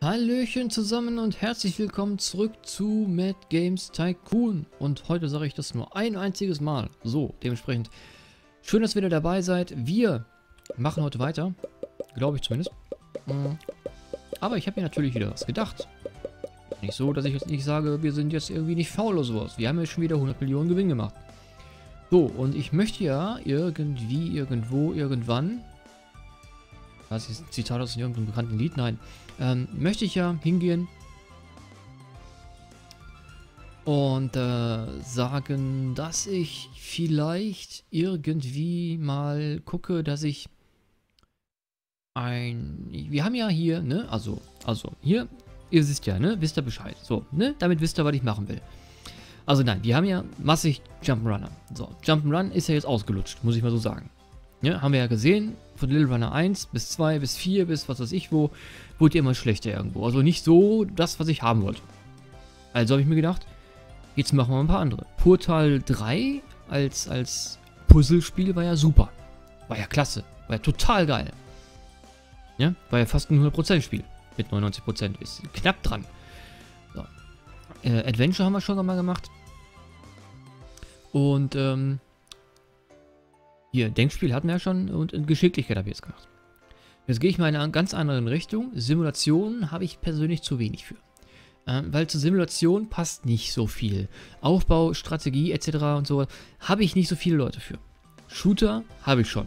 Hallöchen zusammen und herzlich willkommen zurück zu Mad Games Tycoon. Und heute sage ich das nur ein einziges Mal. So, dementsprechend schön, dass ihr wieder dabei seid. Wir machen heute weiter, glaube ich zumindest. Aber ich habe mir natürlich wieder was gedacht. Nicht so, dass ich jetzt nicht sage, wir sind jetzt irgendwie nicht faul oder sowas. Wir haben ja schon wieder 100 Millionen Gewinn gemacht. So, und ich möchte ja irgendwie, irgendwo, irgendwann... Das ist ein Zitat aus irgendeinem bekannten Lied, nein. Möchte ich ja hingehen und sagen, dass ich vielleicht irgendwie mal gucke, dass ich wir haben ja hier, ne, also hier, ihr wisst ja, ne, wisst ihr Bescheid. So, ne, damit wisst ihr, was ich machen will. Also nein, wir haben ja massig Jump'n'Runner. So, Jump'n'Run ist ja jetzt ausgelutscht, muss ich mal so sagen. Ja, haben wir ja gesehen, von Little Runner 1 bis 2 bis 4 bis was weiß ich wo, wurde immer schlechter irgendwo. Also nicht so das, was ich haben wollte. Also habe ich mir gedacht, jetzt machen wir ein paar andere. Portal 3 als Puzzlespiel war ja super. War ja klasse. War ja total geil. Ja, war ja fast ein 100% Spiel. Mit 99%. Ist knapp dran. So. Adventure haben wir schon mal gemacht. Und, hier, Denkspiel hatten wir ja schon und Geschicklichkeit habe ich jetzt gemacht. Jetzt gehe ich mal in eine ganz andere Richtung. Simulationen habe ich persönlich zu wenig für. Weil zur Simulation passt nicht so viel. Aufbau, Strategie etc. und so habe ich nicht so viele Leute für. Shooter habe ich schon.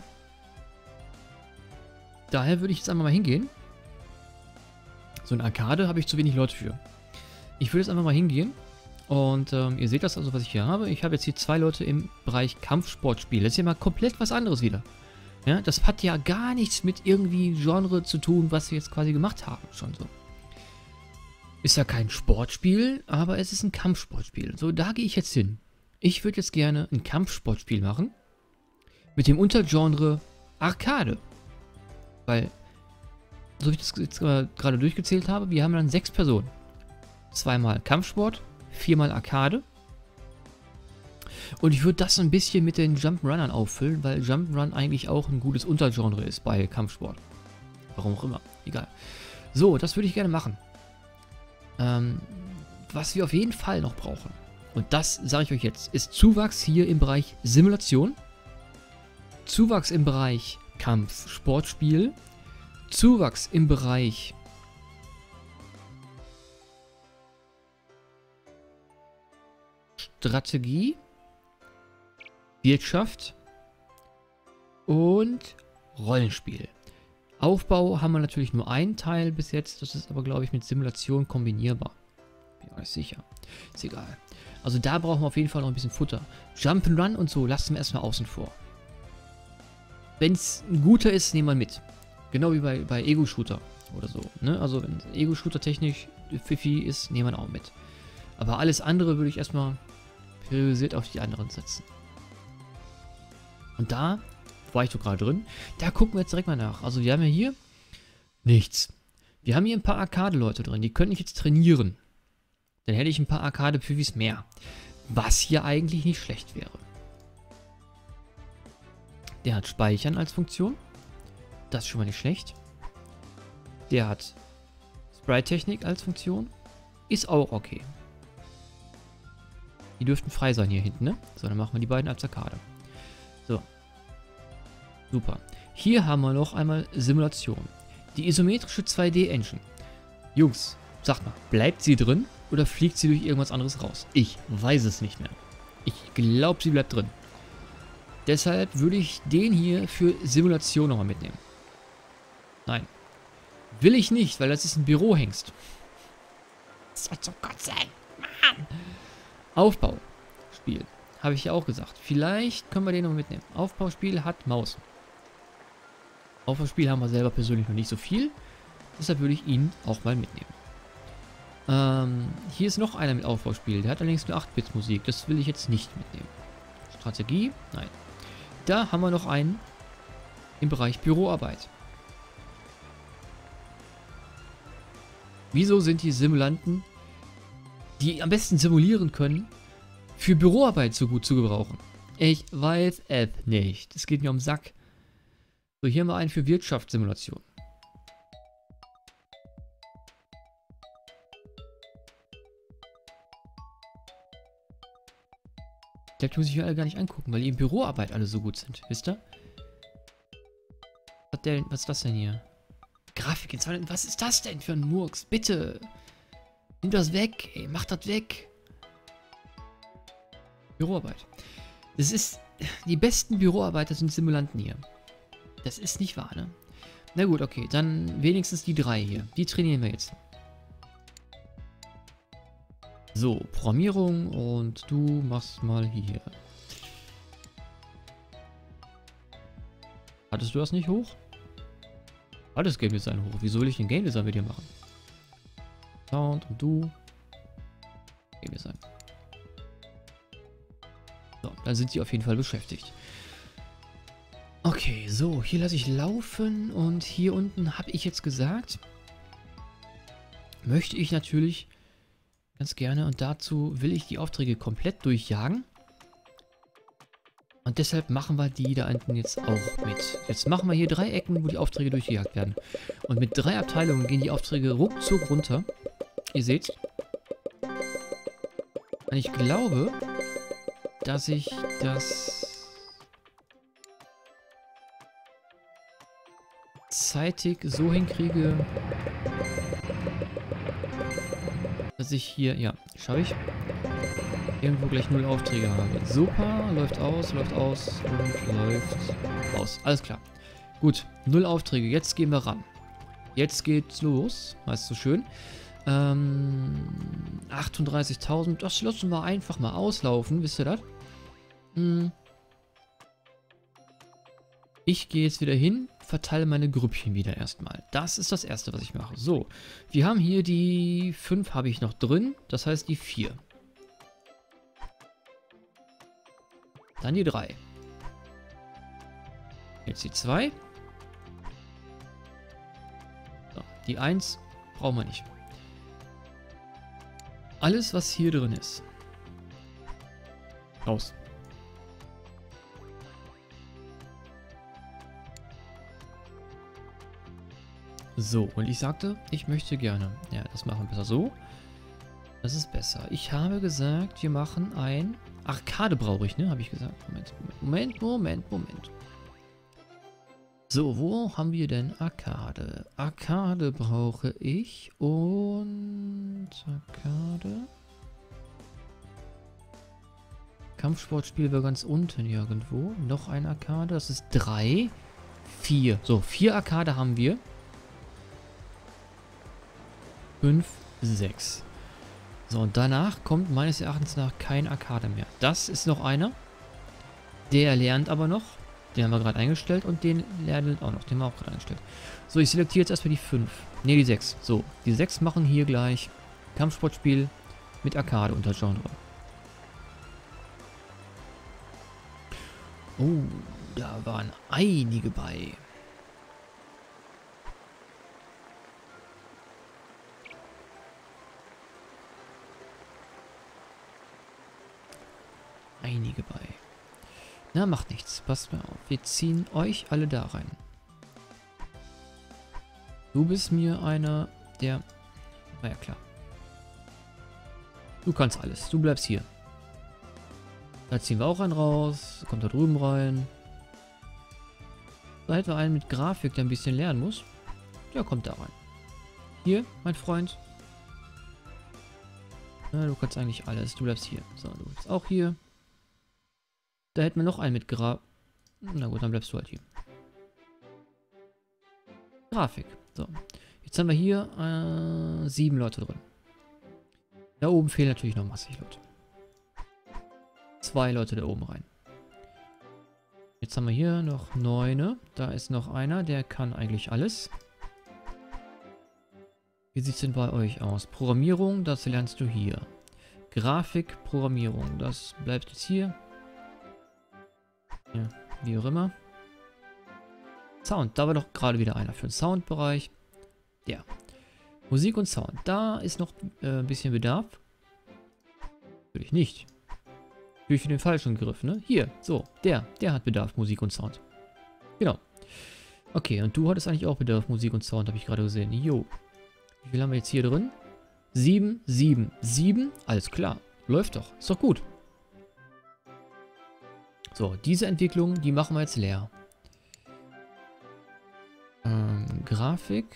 Daher würde ich jetzt einfach mal hingehen. So eine Arcade habe ich zu wenig Leute für. Ich würde jetzt einfach mal hingehen. Und ihr seht das also, was ich hier habe. Ich habe jetzt hier 2 Leute im Bereich Kampfsportspiel. Das ist ja mal komplett was anderes wieder. Ja, das hat ja gar nichts mit irgendwie Genre zu tun, was wir jetzt quasi gemacht haben. Schon so. Ist ja kein Sportspiel, aber es ist ein Kampfsportspiel. So, da gehe ich jetzt hin. Ich würde jetzt gerne ein Kampfsportspiel machen. Mit dem Untergenre Arcade. Weil, so wie ich das jetzt gerade durchgezählt habe, wir haben dann 6 Personen. 2-mal Kampfsport. 4-mal Arcade. Und ich würde das ein bisschen mit den Jump'n'Runnern auffüllen, weil Jump'n'Run eigentlich auch ein gutes Untergenre ist bei Kampfsport. Warum auch immer. Egal. So, das würde ich gerne machen. Was wir auf jeden Fall noch brauchen, und das sage ich euch jetzt, ist Zuwachs hier im Bereich Simulation, Zuwachs im Bereich Kampfsportspiel, Zuwachs im Bereich Strategie, Wirtschaft und Rollenspiel. Aufbau haben wir natürlich nur einen Teil bis jetzt, das ist aber, glaube ich, mit Simulation kombinierbar. Bin mir nicht sicher. Ist egal. Also da brauchen wir auf jeden Fall noch ein bisschen Futter. Jump'n'Run und so lassen wir erstmal außen vor. Wenn es ein guter ist, nehmen wir mit. Genau wie bei Ego-Shooter oder so. Ne? Also wenn Ego-Shooter technisch pfiffi ist, nehmen wir auch mit. Aber alles andere würde ich erstmal priorisiert auf die anderen setzen. Und da war ich doch gerade drin. Da gucken wir jetzt direkt mal nach. Also wir haben ja hier nichts. Wir haben hier ein paar Arcade-Leute drin. Die könnte ich jetzt trainieren. Dann hätte ich ein paar Arcade-Püvis mehr. Was hier eigentlich nicht schlecht wäre. Der hat Speichern als Funktion. Das ist schon mal nicht schlecht. Der hat Sprite-Technik als Funktion. Ist auch okay. Die dürften frei sein hier hinten, ne? So, dann machen wir die beiden als Arcade. So. Super. Hier haben wir noch einmal Simulation. Die isometrische 2D-Engine. Jungs, sagt mal, bleibt sie drin oder fliegt sie durch irgendwas anderes raus? Ich weiß es nicht mehr. Ich glaube, sie bleibt drin. Deshalb würde ich den hier für Simulation nochmal mitnehmen. Nein. Will ich nicht, weil das ist ein Bürohengst. Das soll zum Gott sein. Mann! Aufbauspiel. Habe ich ja auch gesagt. Vielleicht können wir den noch mitnehmen. Aufbauspiel hat Maus. Aufbauspiel haben wir selber persönlich noch nicht so viel. Deshalb würde ich ihn auch mal mitnehmen. Hier ist noch einer mit Aufbauspiel. Der hat allerdings nur 8-Bit-Musik. Das will ich jetzt nicht mitnehmen. Strategie? Nein. Da haben wir noch einen im Bereich Büroarbeit. Wieso sind die Simulanten, die am besten simulieren können, für Büroarbeit so gut zu gebrauchen? Ich weiß es nicht. Es geht mir um Sack. So, hier haben wir einen für Wirtschaftssimulation. glaube, die muss ich mir alle gar nicht angucken, weil die in Büroarbeit alle so gut sind. Wisst ihr? Was ist das denn hier? Grafik in 200. Was ist das denn für ein Murks? Bitte! Nimm das weg, ey. Mach das weg. Büroarbeit. Das ist... Die besten Büroarbeiter sind Simulanten hier. Das ist nicht wahr, ne? Na gut, okay. Dann wenigstens die 3 hier. Die trainieren wir jetzt. So, Programmierung und du machst mal hier. Hattest du das nicht hoch? Alles Game Design hoch. Wieso will ich den Game Design mit dir machen? Sound und du. Game Design. So, dann sind sie auf jeden Fall beschäftigt. Okay, so, hier lasse ich laufen und hier unten habe ich jetzt gesagt, möchte ich natürlich ganz gerne und dazu will ich die Aufträge komplett durchjagen. Und deshalb machen wir die da unten jetzt auch mit. Jetzt machen wir hier 3 Ecken, wo die Aufträge durchgejagt werden. Und mit 3 Abteilungen gehen die Aufträge ruckzuck runter. Ihr seht's. Und ich glaube, dass ich das zeitig so hinkriege, dass ich hier, ja, schaffe ich, irgendwo gleich 0 Aufträge habe. Super, läuft aus und läuft aus. Alles klar. Gut, 0 Aufträge. Jetzt gehen wir ran. Jetzt geht's los. Weißt du, schön. 38.000. Das lassen wir einfach mal auslaufen. Wisst ihr das? Ich gehe jetzt wieder hin, verteile meine Grüppchen wieder erstmal. Das ist das Erste, was ich mache. So, wir haben hier die 5 habe ich noch drin. Das heißt die 4. Dann die 3. Jetzt die 2. So, die 1 brauchen wir nicht. Alles, was hier drin ist. Raus. So, und ich sagte, ich möchte gerne. Ja, das machen wir besser so. Das ist besser. Ich habe gesagt, wir machen ein... Arcade brauche ich, ne? Habe ich gesagt. Moment. So, wo haben wir denn Arcade? Arcade brauche ich und... Arcade... Kampfsportspiel war ganz unten irgendwo. Noch ein Arcade. Das ist 3. 4. So, 4 Arcade haben wir. 5, 6. So, und danach kommt meines Erachtens nach kein Arcade mehr. Das ist noch einer. Der lernt aber noch. Den haben wir gerade eingestellt. Und den lernt auch noch. Den haben wir auch gerade eingestellt. So, ich selektiere jetzt erstmal die 5. Ne, die 6. So, die 6 machen hier gleich Kampfsportspiel mit Arcade unter Genre. Oh, da waren einige bei. Einige bei. Na, macht nichts. Passt mal auf. Wir ziehen euch alle da rein. Du bist mir einer, der... Na ja, klar. Du kannst alles. Du bleibst hier. Da ziehen wir auch einen raus. Kommt da drüben rein. Da hätten wir einen mit Grafik, der ein bisschen lernen muss. Der kommt da rein. Hier, mein Freund. Na, du kannst eigentlich alles. Du bleibst hier. So, du bist auch hier. Da hätten wir noch einen mit Na gut, dann bleibst du halt hier. Grafik. So. Jetzt haben wir hier 7 Leute drin. Da oben fehlen natürlich noch massig Leute. 2 Leute da oben rein. Jetzt haben wir hier noch 9. Da ist noch einer, der kann eigentlich alles. Wie sieht es denn bei euch aus? Programmierung, das lernst du hier. Grafik, Programmierung, das bleibt jetzt hier. Ja, wie auch immer. Sound, da war doch gerade wieder einer für den Soundbereich. Ja. Musik und Sound, da ist noch ein bisschen Bedarf. Natürlich nicht. Durch den falschen Griff, ne? Hier, so, der hat Bedarf, Musik und Sound. Genau. Okay, und du hattest eigentlich auch Bedarf, Musik und Sound, habe ich gerade gesehen. Jo. Wie viel haben wir jetzt hier drin? 7, 7, 7. Alles klar. Läuft doch. Ist doch gut. So, diese Entwicklung, die machen wir jetzt leer. Grafik.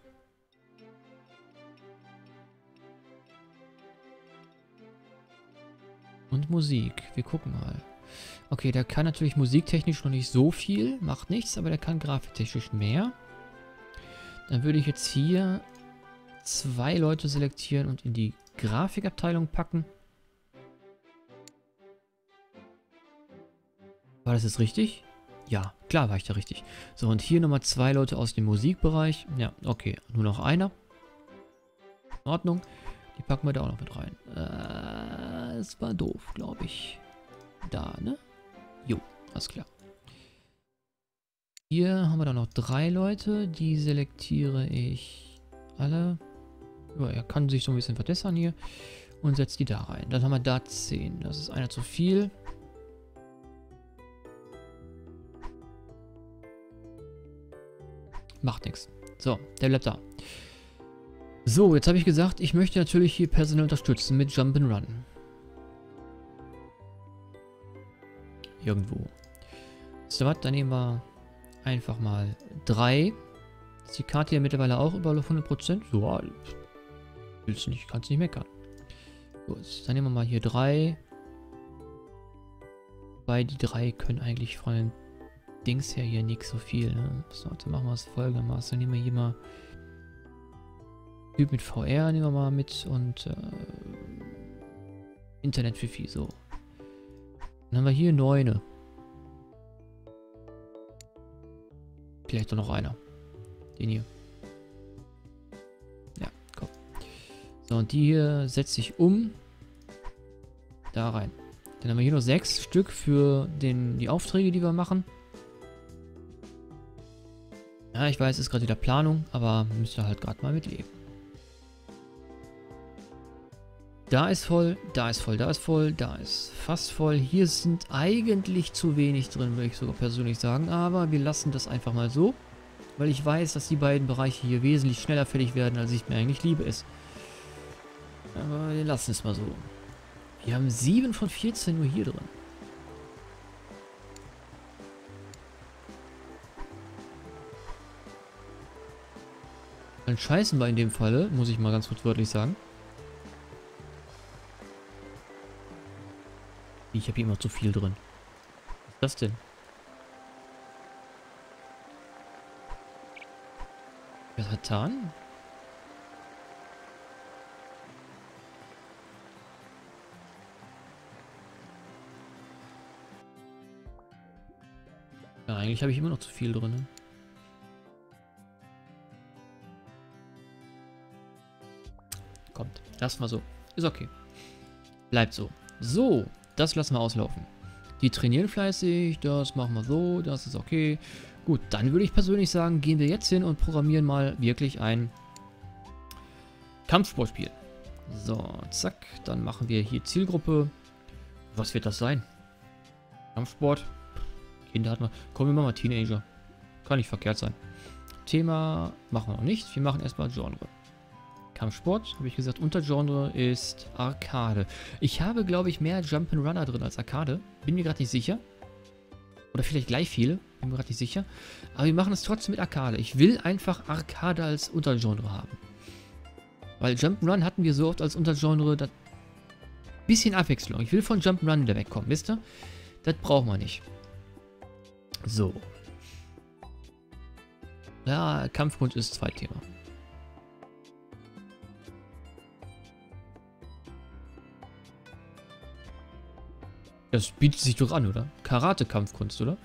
Und Musik. Wir gucken mal. Okay, der kann natürlich musiktechnisch noch nicht so viel. Macht nichts, aber der kann grafiktechnisch mehr. Dann würde ich jetzt hier 2 Leute selektieren und in die Grafikabteilung packen. War das jetzt richtig? Ja, klar war ich da richtig. So, und hier nochmal 2 Leute aus dem Musikbereich. Ja, okay, nur noch einer. In Ordnung. Die packen wir da auch noch mit rein. Das war doof, glaube ich. Da, ne? Jo, alles klar. Hier haben wir dann noch 3 Leute. Die selektiere ich alle. Ja, er kann sich so ein bisschen verbessern hier. Und setzt die da rein. Dann haben wir da 10. Das ist einer zu viel. Macht nichts. So, der bleibt da. So, jetzt habe ich gesagt, ich möchte natürlich hier personell unterstützen mit Jump'n'Run. Irgendwo. So, was? Dann nehmen wir einfach mal 3. Ist die Karte ja mittlerweile auch über 100%? Ja, willst du nicht, kannst nicht meckern. Gut, dann nehmen wir mal hier 3. Weil die 3 können eigentlich von den Dings her hier nicht so viel. Ne? So, dann machen wir es folgendermaßen. Dann nehmen wir hier mal Typ mit VR, nehmen wir mal mit und Internet für Vieh, so. Dann haben wir hier 9. Vielleicht doch noch einer. Den hier. Ja, komm. So, und die hier setze ich um. Da rein. Dann haben wir hier noch 6 Stück für die Aufträge, die wir machen. Ja, ich weiß, es ist gerade wieder Planung, aber müsst ihr halt gerade mal mitleben. Da ist voll, da ist voll, da ist voll, da ist fast voll. Hier sind eigentlich zu wenig drin, würde ich sogar persönlich sagen. Aber wir lassen das einfach mal so, weil ich weiß, dass die beiden Bereiche hier wesentlich schneller fertig werden, als ich mir eigentlich liebe ist. Aber wir lassen es mal so. Wir haben 7 von 14 nur hier drin. Dann scheißen wir in dem Falle, muss ich mal ganz kurz wörtlich sagen. Ich habe hier immer zu viel drin. Was ist das denn? Was hat Tarn? Ja, eigentlich habe ich immer noch zu viel drin. Ne? Kommt. Lass mal so. Ist okay. Bleibt so. So. Das lassen wir auslaufen. Die trainieren fleißig, das machen wir so, das ist okay. Gut, dann würde ich persönlich sagen, gehen wir jetzt hin und programmieren mal wirklich ein Kampfsportspiel. So, zack, dann machen wir hier Zielgruppe. Was wird das sein? Kampfsport? Kinder hat man. Komm, wir machen mal Teenager. Kann nicht verkehrt sein. Thema machen wir noch nicht. Wir machen erstmal Genre. Kampfsport, habe ich gesagt, Untergenre ist Arcade. Ich habe, glaube ich, mehr Jump'n'Runner drin als Arcade. Bin mir gerade nicht sicher. Oder vielleicht gleich viele. Bin mir gerade nicht sicher. Aber wir machen es trotzdem mit Arcade. Ich will einfach Arcade als Untergenre haben. Weil Jump'n'Run hatten wir so oft als Untergenre. Das bisschen Abwechslung. Ich will von Jump'n'Run wieder wegkommen, wisst ihr? Das brauchen wir nicht. So. Ja, Kampfkunst ist Zweitthema. Das bietet sich doch an, oder? Karate-Kampfkunst, oder?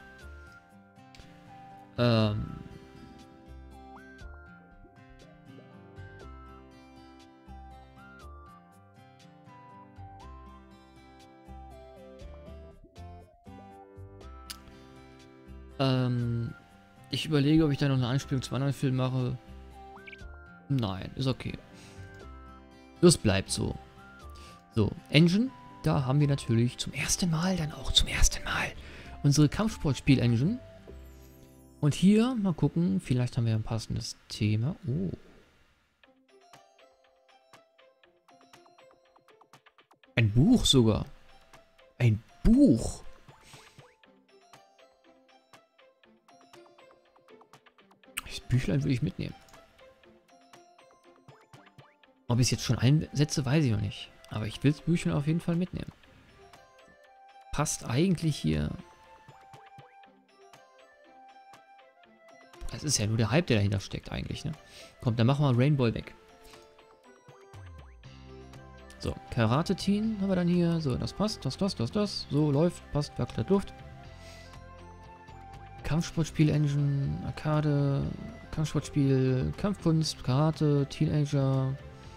Ich überlege, ob ich da noch eine Anspielung zum anderen Film mache. Nein, ist okay. Das bleibt so. So, Engine. Da haben wir natürlich zum ersten Mal, unsere Kampfsportspiel-Engine. Und hier, mal gucken, vielleicht haben wir ein passendes Thema. Oh. Ein Buch sogar. Ein Buch. Büchlein würde ich mitnehmen. Ob ich es jetzt schon einsetze, weiß ich noch nicht. Aber ich will das Büchlein auf jeden Fall mitnehmen. Passt eigentlich hier. Das ist ja nur der Hype, der dahinter steckt eigentlich, ne? Komm, dann machen wir Rainbow weg. So, Karate-Teen haben wir dann hier. So, das passt, das. So, läuft, passt, Werkstatt Luft. Kampfsportspiel-Engine, Arcade, Kampfsportspiel, Kampfkunst, Karate, Teenager.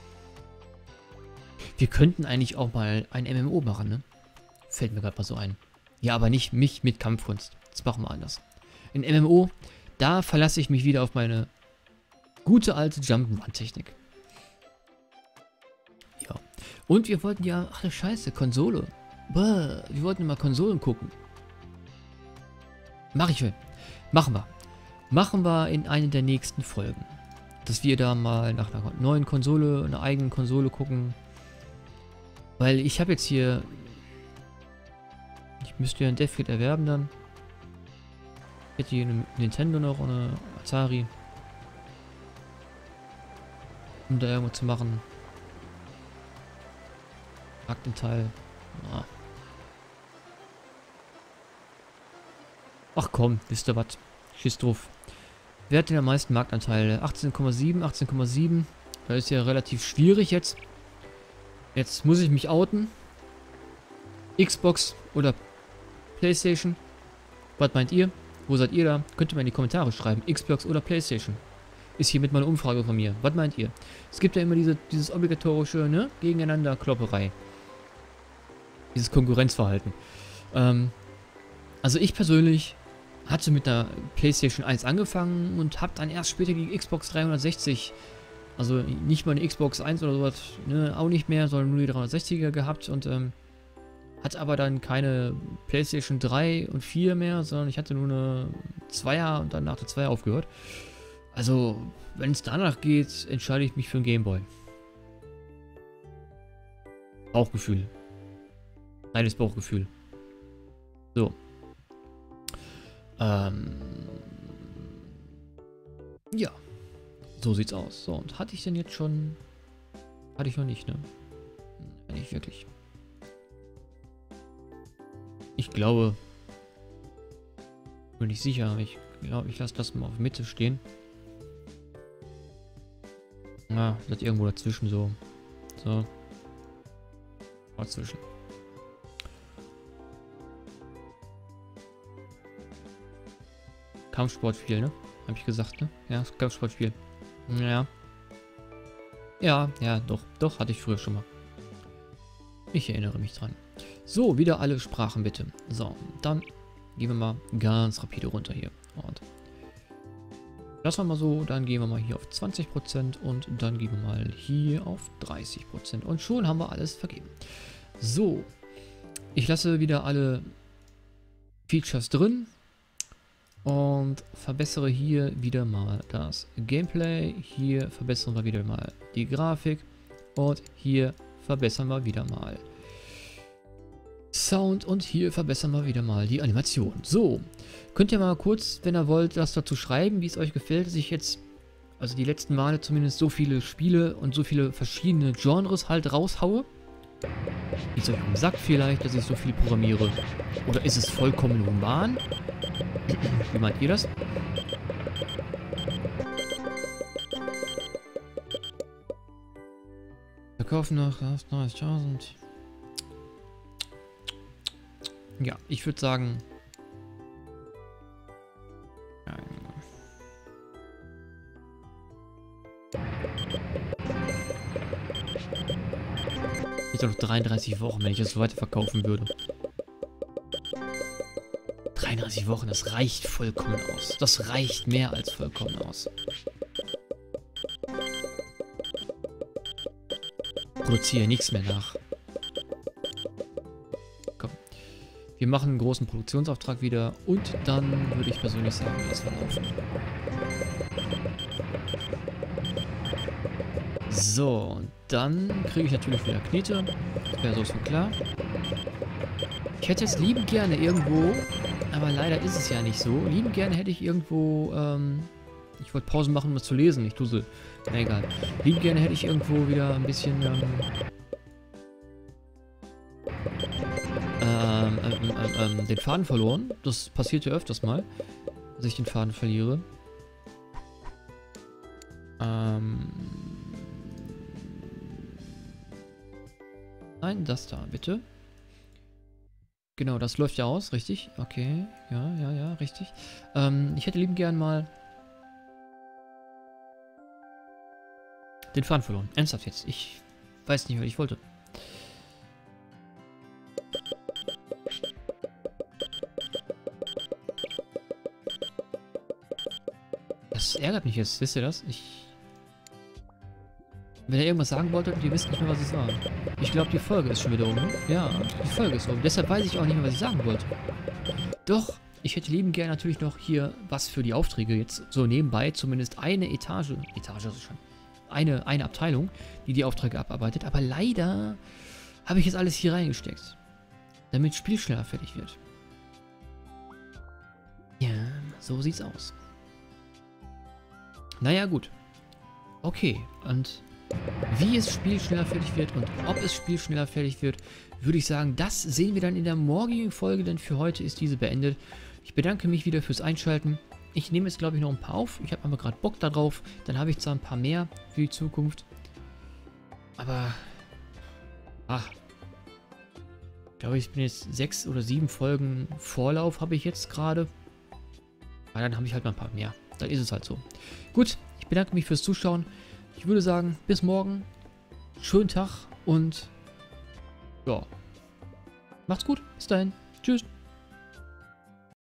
Wir könnten eigentlich auch mal ein MMO machen, ne? Fällt mir gerade mal so ein. Ja, aber nicht mich mit Kampfkunst. Das machen wir anders. In MMO, da verlasse ich mich wieder auf meine gute alte Jump'n'Run-Technik. Ja. Und wir wollten ja, ach du Scheiße, Konsole. Bäh, wir wollten mal Konsolen gucken. Machen wir. Machen wir in einer der nächsten Folgen. Dass wir da mal nach einer neuen Konsole, einer eigenen Konsole gucken. Weil ich habe jetzt hier... Ich müsste ja ein DevKit erwerben dann. Ich hätte hier eine Nintendo noch und eine Atari. Um da irgendwo zu machen. Marktanteil. Ja. Ach komm, wisst ihr was? Schiss drauf. Wer hat denn am meisten Marktanteile? 18,7, 18,7. Das ist ja relativ schwierig jetzt. Jetzt muss ich mich outen. Xbox oder PlayStation? Was meint ihr? Wo seid ihr da? Könnt ihr mal in die Kommentare schreiben. Xbox oder PlayStation? Ist hiermit mal eine Umfrage von mir. Was meint ihr? Es gibt ja immer dieses obligatorische, ne? Gegeneinander Klopperei. Dieses Konkurrenzverhalten. Also ich persönlich hatte mit der PlayStation 1 angefangen und habe dann erst später die Xbox 360, also nicht mal eine Xbox 1 oder sowas, ne, auch nicht mehr, sondern nur die 360er gehabt und hatte aber dann keine PlayStation 3 und 4 mehr, sondern ich hatte nur eine 2er und dann nach der 2 aufgehört. Also, wenn es danach geht, entscheide ich mich für einen Gameboy. Bauchgefühl. Reines Bauchgefühl. So. Ja. So sieht's aus. So, und hatte ich denn jetzt schon... Hatte ich noch nicht, ne? Nicht wirklich. Ich glaube... Bin nicht sicher, aber ich glaube, ich lasse das mal auf Mitte stehen. Ja, das irgendwo dazwischen so. So. Dazwischen. Kampfsportspiel, ne? Habe ich gesagt, ne? Ja, Kampfsportspiel. Ja. Ja, doch, hatte ich früher schon mal. Ich erinnere mich dran. So, wieder alle Sprachen bitte. So, dann gehen wir mal ganz rapide runter hier. Und lassen wir mal so, dann gehen wir mal hier auf 20% und dann gehen wir mal hier auf 30%. Und schon haben wir alles vergeben. So, ich lasse wieder alle Features drin. Und verbessere hier wieder mal das Gameplay. Hier verbessern wir wieder mal die Grafik. Und hier verbessern wir wieder mal Sound. Und hier verbessern wir wieder mal die Animation. So, könnt ihr mal kurz, wenn ihr wollt, das dazu schreiben, wie es euch gefällt, dass ich jetzt, also die letzten Male zumindest, so viele Spiele und so viele verschiedene Genres halt raushaue. Ist euch am Sack vielleicht, dass ich so viel programmiere? Oder ist es vollkommen human? Wie meint ihr das? Verkaufen noch 90.000. Ja, ich würde sagen... Ich noch 33 Wochen, wenn ich das so weiter verkaufen würde. 33 Wochen, das reicht vollkommen aus. Das reicht mehr als vollkommen aus. Produziere nichts mehr nach. Komm. Wir machen einen großen Produktionsauftrag wieder und dann würde ich persönlich sagen, lass mal laufen. So, und dann kriege ich natürlich wieder Knete. Das wäre so klar. Ich hätte jetzt liebend gerne irgendwo, aber leider ist es ja nicht so. Liebend gerne hätte ich irgendwo Ich wollte Pause machen, um was zu lesen. Ich Dusel. Na egal. Lieb gerne hätte ich irgendwo wieder ein bisschen, den Faden verloren. Das passiert ja öfters mal, dass ich den Faden verliere. Nein, das da, bitte. Genau, das läuft ja aus, richtig? Okay, ja, richtig. Ich hätte lieben gern mal den Faden verloren. Ernsthaft jetzt. Ich weiß nicht, was ich wollte. Das ärgert mich jetzt, wisst ihr das? Wenn er irgendwas sagen wollte und ihr wisst nicht mehr, was es war. Ich glaube, die Folge ist schon wieder um. Ja, die Folge ist um. Deshalb weiß ich auch nicht mehr, was ich sagen wollte. Doch, ich hätte lieben gern natürlich noch hier was für die Aufträge. Jetzt so nebenbei zumindest eine Etage. Etage ist schon. Eine Abteilung, die die Aufträge abarbeitet. Aber leider habe ich jetzt alles hier reingesteckt. Damit das Spiel schneller fertig wird. Ja, so sieht's aus. Naja, gut. Okay, und wie das Spiel schneller fertig wird und ob das Spiel schneller fertig wird, würde ich sagen, das sehen wir dann in der morgigen Folge, denn für heute ist diese beendet. Ich bedanke mich wieder fürs Einschalten. Ich nehme jetzt, glaube ich, noch ein paar auf. Ich habe aber gerade Bock darauf. Dann habe ich zwar ein paar mehr für die Zukunft. Aber, ich glaube, ich bin jetzt 6 oder 7 Folgen Vorlauf habe ich jetzt gerade. Aber dann habe ich halt noch ein paar mehr. Dann ist es halt so. Gut, ich bedanke mich fürs Zuschauen. Ich würde sagen, bis morgen. Schönen Tag und ja. Macht's gut. Bis dahin. Tschüss.